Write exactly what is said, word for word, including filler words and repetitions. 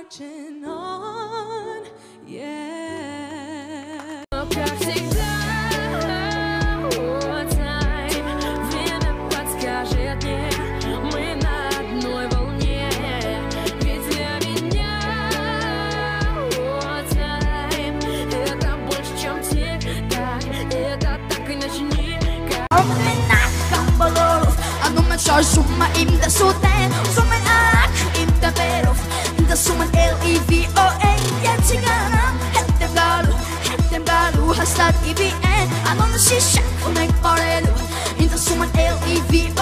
marching on, yeah. Как всегда, о, time, время подскажет мне, мы на одной волне. Ведь для меня, о, time, это больше, чем тик-так, это так иначе никак. Anummen kör zooma inte så där som en ack inte berov inte som en L I V O N jättegärna hette bladu hette bladu hashtag I B N anummen shisha och mig bara inte som en L I V